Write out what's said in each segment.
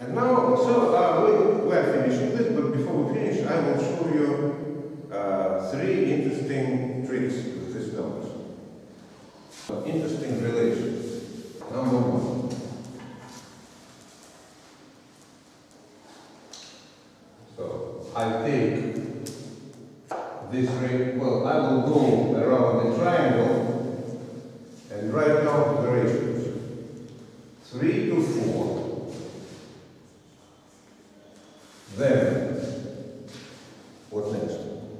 And now, so we are finishing this, but before we finish, I will show you three interesting tricks with these numbers. Interesting relations. Number one. So I take this ray, well, I will go around the triangle and write down the ratios. 3 to 4. Then, what next?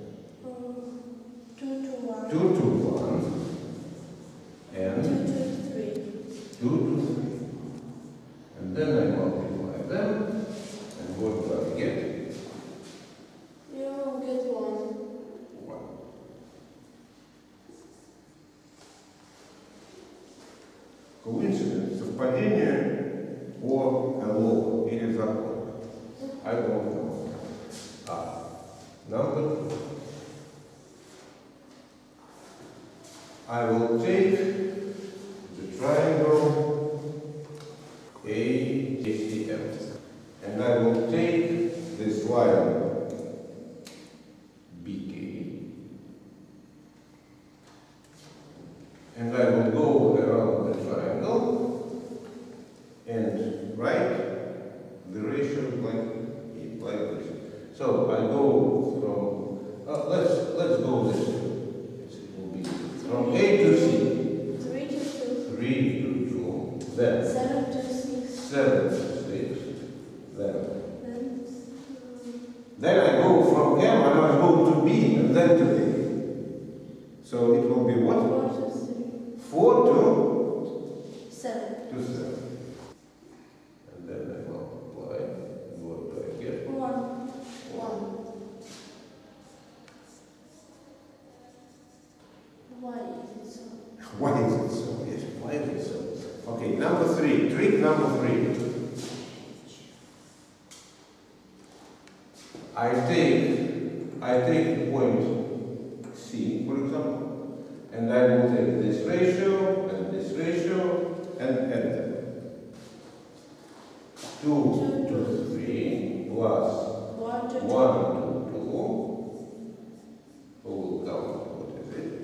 2 to 1. 2 to 1. And 2 to 3. 2 to 3. And then I multiply them. And what do I get? You get 1. 1. Coincidence, совпадение or a law или закон. I don't know. Number 2. I will take the triangle ACM and I will take this line BK and I will go around the triangle and write the ratios like this. So I go from, let's go this way. It will be from A to C. 3 to 2. 3 to 2. Then 7 to 6. 7 to 6. Then I go from M and I go to B and then to A. So it will be what? 4 to 3. 4 to 7. 7. And then I multiply. What do I get? 1. 1. Why is it so? Why is it so? Yes, why is it so? Okay, number 3. Trick number 3. I take point C, for example, and I will take this ratio and add them. 2 to 3 plus 1 to 2. 1 to 2. Who will count? What is it?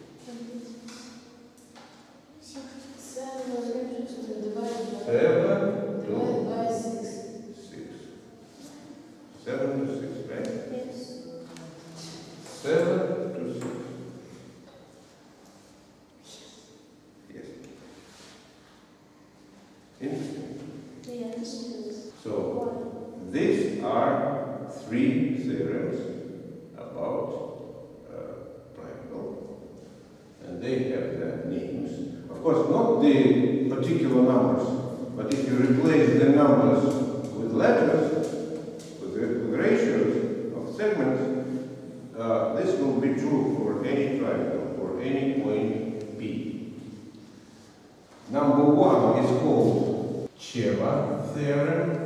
7 divided 7 by to 6. 6. 7 to 6, right? Yes. 7 to 6. Yes. Interesting. Yes. So, these are 3 theorems about triangle, and they have their names. Of course, not the particular numbers, but if you replace the numbers with letters, with the ratios of segments, this will be true for any triangle, for any point P. Number 1 is called Cheva theorem.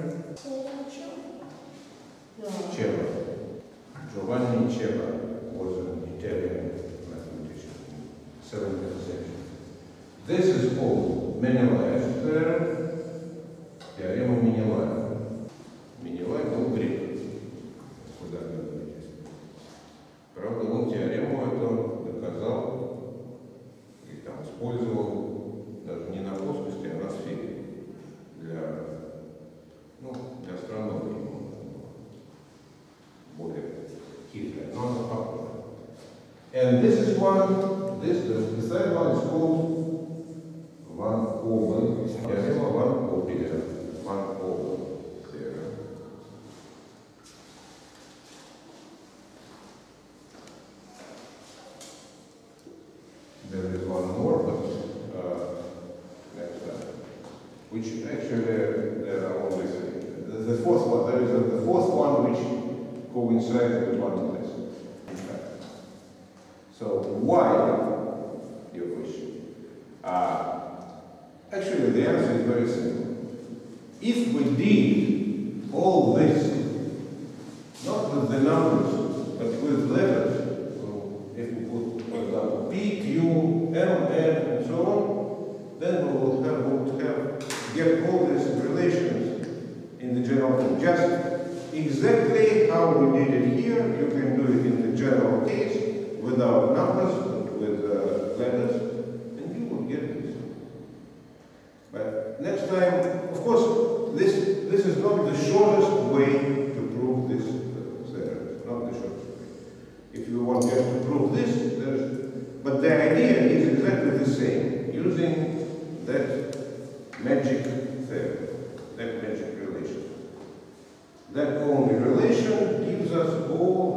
Cheva. Giovanni Cheva was an Italian mathematician in 17th century. This is called Menelaus theorem, теорема Менелая. Менелай был грек, куда говорите. Правда, он теорему эту доказал и там использовал даже не на плоскости, а на сфере для астрономии. Более хитрая, но она похожа. And this is one, the third one is called Van Oven, теорема Van Oven, Van Oven theorem. There is one more, but next time. Which actually there are only 3. The fourth one, there is the fourth one which coincides with one of this. In fact. So why? Your question. Actually, the answer is very simple. If we did all this, not with the numbers, but with letters, so if we put, for example, P, Q, M, N, and so on, then we would have get all these relations in the problem. Just exactly how we did it here, you can do it in the general case without numbers, but with letters, and you will get this. But next time, of course, this is not the shortest way to prove this theorem. Not the shortest way. If you want just to prove this, but the idea is exactly the same, using that magic theorem, that magic relation. That only relation gives us all